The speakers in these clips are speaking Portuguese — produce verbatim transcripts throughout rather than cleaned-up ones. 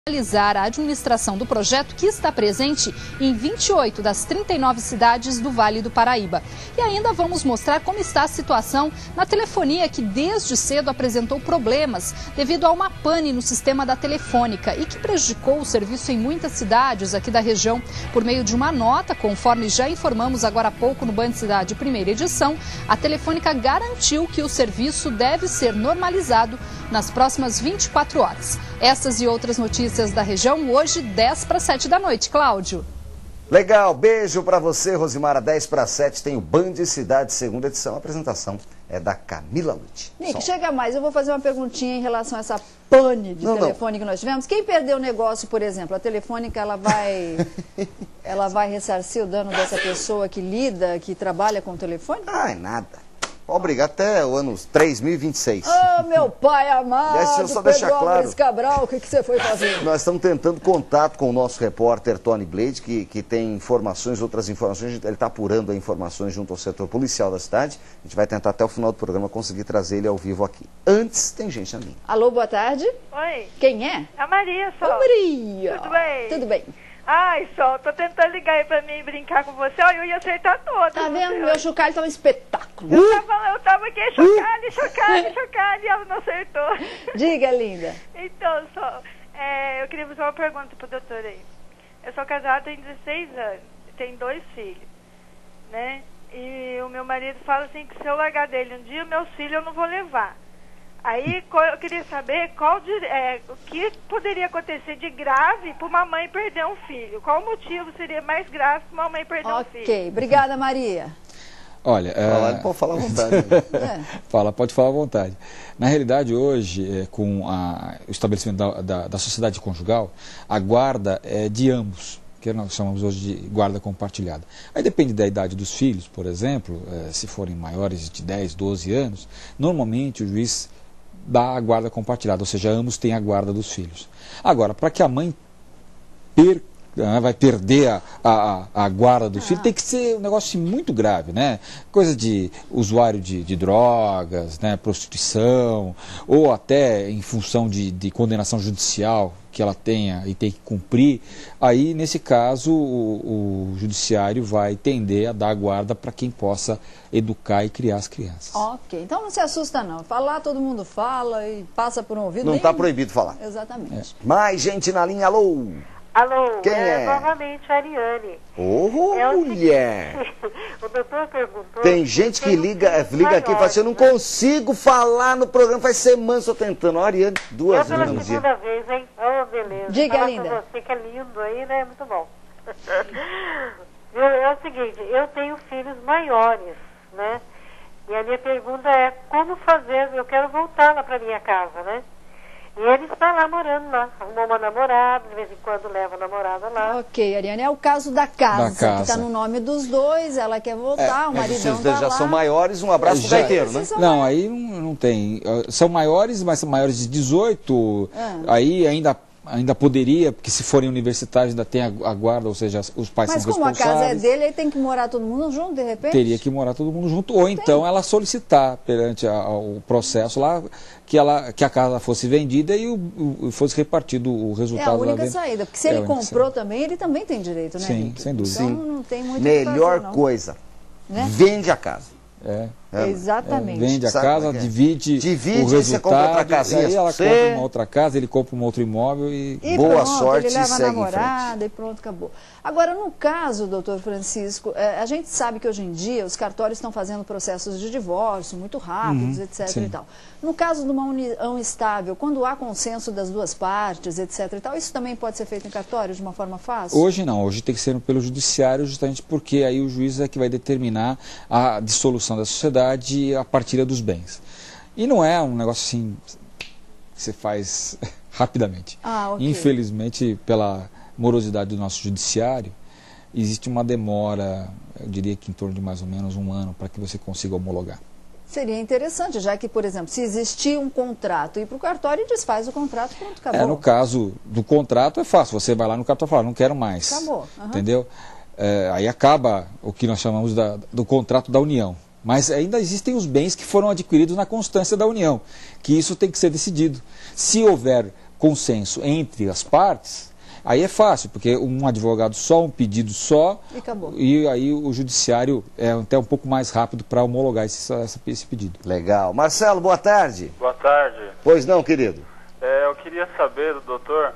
realizar a administração do projeto, que está presente em vinte e oito das trinta e nove cidades do Vale do Paraíba. E ainda vamos mostrar como está a situação na telefonia, que desde cedo apresentou problemas devido a uma pane no sistema da telefônica e que prejudicou o serviço em muitas cidades aqui da região. Por meio de uma nota, conforme já informamos agora há pouco no Band Cidade primeira edição, a Telefônica garantiu que o serviço deve ser normalizado nas próximas vinte e quatro horas. Essas e outras notícias da região hoje, dez para sete da noite. Cláudio. Legal, beijo para você, Rosimara. dez para sete tem o Band Cidade, segunda edição. A apresentação é da Camila Lute. Nick, chega mais. Eu vou fazer uma perguntinha em relação a essa pane de não, telefone não. que nós tivemos. Quem perdeu o negócio, por exemplo, a Telefônica, ela vai, ela vai ressarcir o dano dessa pessoa que lida, que trabalha com o telefone? Ah, é nada. Obrigado, até o ano três mil e vinte e seis. Oh, meu pai amado, Deixa eu só deixar claro. Cabral, o que, que você foi fazer? Nós estamos tentando contato com o nosso repórter Tony Blade, que, que tem informações, outras informações. Ele está apurando as informações junto ao setor policial da cidade. A gente vai tentar até o final do programa conseguir trazer ele ao vivo aqui. Antes, tem gente na linha. Alô, boa tarde. Oi. Quem é? A Maria, só. Ô, Maria. Tudo bem? Tudo bem. Ai, Sol, tô tentando ligar aí pra mim brincar com você. Olha, eu ia acertar todas. Tá vendo? Meu chocalho tá um espetáculo. Eu tava, eu tava aqui, chocalho, chocalho, chocalho, e ela não acertou. Diga, linda. Então, Sol, é, eu queria fazer uma pergunta pro doutor aí. Eu sou casada, tenho dezesseis anos, tenho dois filhos, né? E o meu marido fala assim que se eu largar dele um dia, meus filhos eu não vou levar. Aí eu queria saber qual de, é, o que poderia acontecer de grave para uma mãe perder um filho. Qual o motivo seria mais grave para uma mãe perder okay. um filho? Ok, obrigada, Maria. Olha, Fala, é... pode falar à vontade. é. Fala, pode falar à vontade. Na realidade, hoje, é, com a, o estabelecimento da, da, da sociedade conjugal, a guarda é de ambos, que nós chamamos hoje de guarda compartilhada. Aí depende da idade dos filhos, por exemplo, é, se forem maiores de dez, doze anos, normalmente o juiz dá a guarda compartilhada, ou seja, ambos têm a guarda dos filhos. Agora, para que a mãe per, né, vai perder a, a, a guarda do ah. filho, tem que ser um negócio muito grave, né? Coisa de usuário de, de drogas, né, prostituição, ou até em função de, de condenação judicial que ela tenha e tem que cumprir. Aí, nesse caso, o, o judiciário vai tender a dar a guarda para quem possa educar e criar as crianças. Ok, então não se assusta não. Falar, todo mundo fala e passa por um ouvido. Não nem... está proibido falar. Exatamente. É. Mais gente na linha, alô? Alô, quem é? é novamente a Ariane. Ô, oh, é mulher! O doutor perguntou... Tem gente que liga, liga aqui e fala assim, eu não consigo falar no programa, faz semanas estou tentando. Ó, Ariane, duas vezes no dia. Eu pela segunda vez, hein? Oh, beleza. Diga, falar linda. Com você que é lindo aí, né? Muito bom. É o seguinte, eu tenho filhos maiores, né? E a minha pergunta é, como fazer? Eu quero voltar lá para minha casa, né? E ele está lá morando lá, arrumou uma namorada, de vez em quando leva a namorada lá. Ok, Ariane, é o caso da casa, da casa. que está no nome dos dois, ela quer voltar, é, o maridão está lá. já são maiores, um abraço pro gaiteiro, né? Não, aí não, não tem. São maiores, mas são maiores de dezoito, ah. aí ainda... Ainda poderia, porque se forem universitários ainda tem a, a guarda, ou seja, os pais Mas são responsáveis. Mas como a casa é dele, aí tem que morar todo mundo junto, de repente? Teria que morar todo mundo junto, ou não então tem. ela solicitar perante a, o processo lá que, ela, que a casa fosse vendida e o, o, fosse repartido o resultado. É a única saída, porque se é ele comprou também, ele também tem direito, né? Sim, Nick? sem dúvida. Então Sim. não tem muito Melhor fazer, coisa, né? Vende a casa. É. É, Exatamente. É, vende a Sabe casa, é? divide, divide o resultado, você compra outra casinha, aí ela você... compra uma outra casa, ele compra um outro imóvel e... e boa pronto, sorte, ele leva e a segue namorada e pronto, acabou. Agora, no caso, doutor Francisco, a gente sabe que hoje em dia os cartórios estão fazendo processos de divórcio muito rápidos, uhum, etc sim. e tal. No caso de uma união estável, quando há consenso das duas partes, etc e tal, isso também pode ser feito em cartório de uma forma fácil? Hoje não, hoje tem que ser pelo judiciário, justamente porque aí o juiz é que vai determinar a dissolução da sociedade e a partilha dos bens. E não é um negócio assim que você faz rapidamente. Ah, okay. Infelizmente, pela morosidade do nosso judiciário, existe uma demora, eu diria que em torno de mais ou menos um ano, para que você consiga homologar. Seria interessante, já que, por exemplo, se existir um contrato, ir para o cartório e desfaz o contrato, pronto, acabou. É, no caso do contrato é fácil, você vai lá no cartório e fala, não quero mais. Acabou. Uhum. Entendeu? É, aí acaba o que nós chamamos da, do contrato da união. Mas ainda existem os bens que foram adquiridos na constância da união, que isso tem que ser decidido. Se houver consenso entre as partes, aí é fácil, porque um advogado só, um pedido só, e acabou. E aí o judiciário é até um pouco mais rápido para homologar esse, esse pedido. Legal. Marcelo, boa tarde. Boa tarde. Pois não, querido? É, eu queria saber, doutor,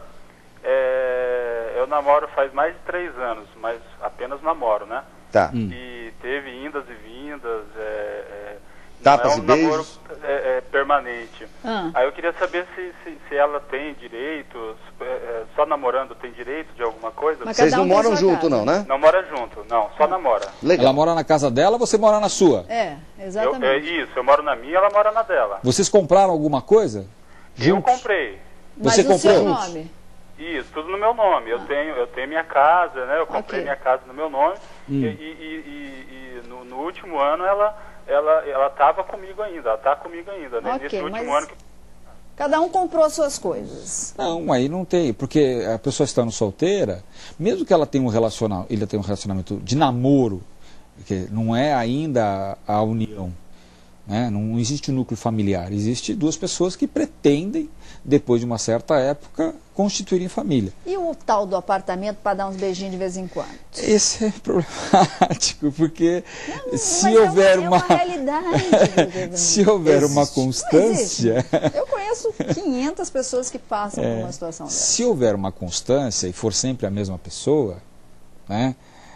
é, eu namoro faz mais de três anos, mas apenas namoro, né? Tá. Hum. E teve indas e vindas, é, é, tapas não é um e namoro beijos. é, é, permanente. Ah. Aí eu queria saber se, se, se ela tem direito, é, é, só namorando tem direito de alguma coisa? Mas Vocês cada um não tem moram sua junto, casa. não, né? Não mora junto, não, só namora. Legal. Ela mora na casa dela, você mora na sua? É, Eu, exatamente. é isso, eu moro na minha, ela mora na dela. Vocês compraram alguma coisa? Eu Juntos? comprei. Mas Você o comprou? seu nome? Isso, tudo no meu nome. Eu tenho, eu tenho minha casa, né? Eu comprei Ok. minha casa no meu nome. Hum. E, e, e- e no, no último ano ela ela ela estava comigo ainda, ela está comigo ainda, né? Ok, Nesse último mas- ano que Cada um comprou suas coisas. Não, aí não tem, porque a pessoa estando solteira, mesmo que ela tenha um relacionamento, ele tenha um relacionamento de namoro, que não é ainda a, a união, né? Não existe o núcleo familiar, existe duas pessoas que pretendem, depois de uma certa época, constituírem família. E o tal do apartamento para dar uns beijinhos de vez em quando? Esse é problemático, porque Não, se mas houver é uma, uma, é uma realidade. se houver uma Existe. constância, Eu conheço quinhentas pessoas que passam por uma situação dessa. se houver uma constância e for sempre a mesma pessoa, né,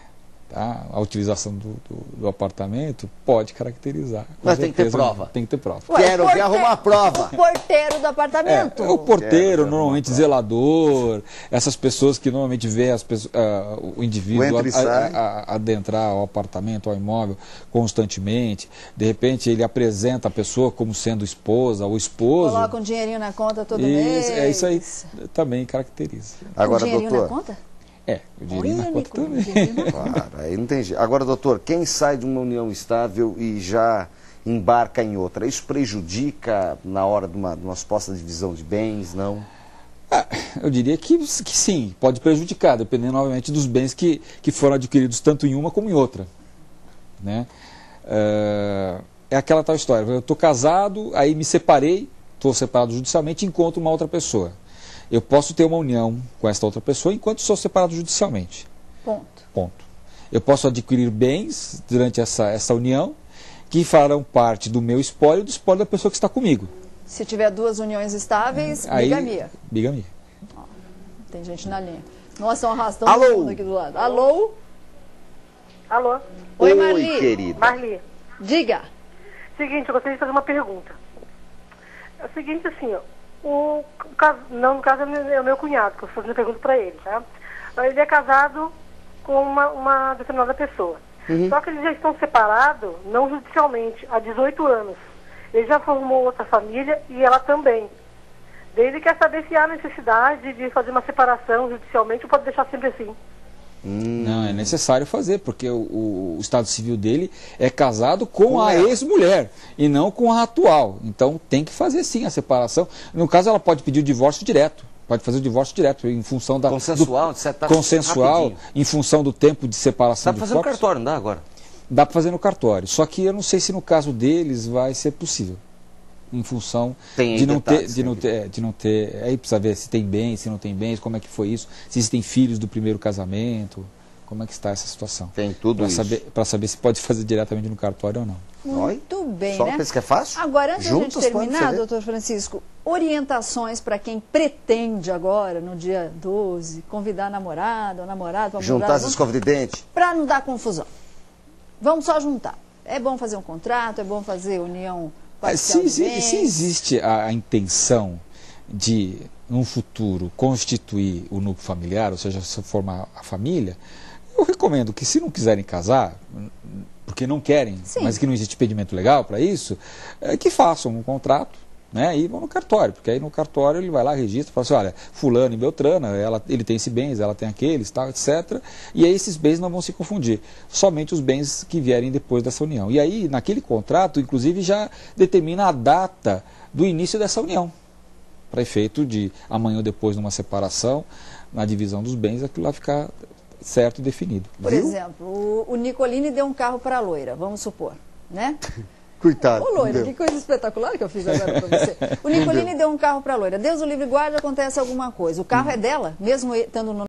tá, a utilização do, do, do apartamento pode caracterizar. Com Mas tem que ter certeza, prova. Tem que ter prova. Ué, Quero o ver porte- arrumar prova. O porteiro do É, apartamento. o porteiro, Quero, normalmente quero. zelador, essas pessoas que normalmente vê as pessoas, ah, o indivíduo O entra e a- sai. a- a- adentrar ao apartamento, ao imóvel, constantemente. De repente ele apresenta a pessoa como sendo esposa ou esposo. Coloca um dinheirinho na conta todo Isso, mês. é isso aí também caracteriza. Agora, um dinheirinho doutor. na conta? É, o dinheirinho na Olha, conta Nico, um também. dinheirinho na conta. Claro, aí não tem jeito. Agora, doutor, quem sai de uma união estável e já embarca em outra, isso prejudica na hora de uma, de uma suposta divisão de bens, não? Ah, eu diria que, que sim, pode prejudicar, dependendo, obviamente, dos bens que, que foram adquiridos tanto em uma como em outra. Né? É, é aquela tal história, eu estou casado, aí me separei, estou separado judicialmente e encontro uma outra pessoa. Eu posso ter uma união com essa outra pessoa enquanto sou separado judicialmente. Ponto. Ponto. Eu posso adquirir bens durante essa, essa união que farão parte do meu espólio e do espólio da pessoa que está comigo. Se tiver duas uniões estáveis, Aí, bigamia. Bigamia. Tem gente na linha. Nossa, estão arrastando Alô? todo mundo aqui do lado. Alô? Alô? Oi, Marli. querida. Marli. Diga. Seguinte, eu gostaria de fazer uma pergunta. É o seguinte, assim, ó, o, o caso, não, no caso é o meu, é o meu cunhado, que eu estou fazendo a pergunta para ele, tá? Ele é casado com uma, uma determinada pessoa. Só que eles já estão separados, não judicialmente, há dezoito anos. Ele já formou outra família e ela também. Daí ele quer saber se há necessidade de fazer uma separação judicialmente ou pode deixar sempre assim. Não, é necessário fazer, porque o, o, o estado civil dele é casado com a ex-mulher e não com a atual. Então tem que fazer sim a separação. No caso, ela pode pedir o divórcio direto. Pode fazer o divórcio direto, em função da... Consensual, do, você tá consensual, rapidinho. em função do tempo de separação Dá de pra fazer no corpos. cartório, não dá agora? Dá para fazer no cartório. Só que eu não sei se no caso deles vai ser possível. Em função Tem aí de não, ter, detalhes, de, né, não que- ter, é, de não ter... Aí precisa ver se tem bens, se não tem bens, como é que foi isso. Se existem filhos do primeiro casamento, como é que está essa situação. Tem tudo Para isso. saber, para saber se pode fazer diretamente no cartório ou não. Muito bem, Só né? pensa que é fácil? Agora, antes Juntos da gente podem terminar, ceder. doutor Francisco, orientações para quem pretende agora, no dia doze, convidar a namorada ou namorado para Juntar as escovas de dente? para não dar confusão. Vamos só juntar. É bom fazer um contrato, é bom fazer união É, parcial Se, de se, bens. se existe a, a intenção de, no futuro, constituir o núcleo familiar, ou seja, se formar a família, eu recomendo que, se não quiserem casar, porque não querem, Sim. mas que não existe impedimento legal para isso, é, que façam um contrato, né, e vão no cartório, porque aí no cartório ele vai lá, registra, fala assim, olha, fulano e beltrana, ela, ele tem esses bens, ela tem aqueles, tal, etcétera. E aí esses bens não vão se confundir, somente os bens que vierem depois dessa união. E aí, naquele contrato, inclusive, já determina a data do início dessa união, para efeito de amanhã ou depois, numa separação, na divisão dos bens, aquilo lá ficar certo e definido. Por Viu? exemplo, o, o Nicolini deu um carro para a loira, vamos supor, né? Coitado. Ô, Loira, deu. que coisa espetacular que eu fiz agora para você. O Nicolini deu um carro para a Loira. Deus o livre guarde, acontece alguma coisa. O carro é dela, mesmo estando no